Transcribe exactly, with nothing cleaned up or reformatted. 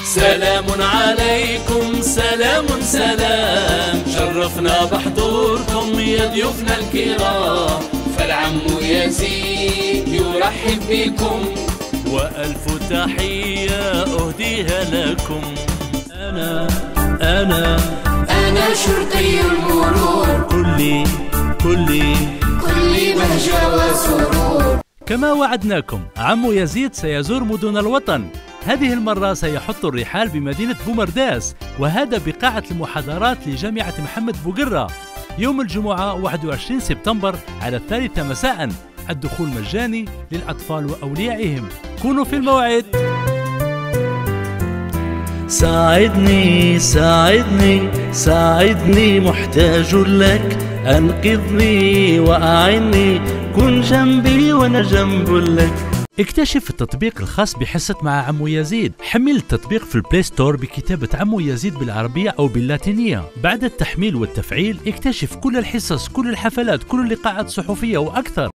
سلام عليكم سلام سلام، شرفنا بحضوركم يا ضيوفنا الكرام، فالعم يزيد يرحب بكم وألف تحية أهديها لكم. أنا أنا أنا شرطي المرور، كلي كلي كلي بهجة وسرور. كما وعدناكم عمو يزيد سيزور مدن الوطن، هذه المرة سيحط الرحال بمدينة بومرداس، وهذا بقاعة المحاضرات لجامعة محمد بوقرة يوم الجمعة واحد وعشرين سبتمبر على الثالثة مساء، الدخول مجاني للأطفال وأوليائهم، كونوا في الموعد. ساعدني ساعدني ساعدني محتاج لك، أنقذني وأعني، كن جنبي وأنا جنب لك. اكتشف التطبيق الخاص بحصة مع عمو يزيد، حمل التطبيق في البلاي ستور بكتابة عمو يزيد بالعربية أو باللاتينية. بعد التحميل والتفعيل اكتشف كل الحصص، كل الحفلات، كل اللقاءات الصحفية وأكثر.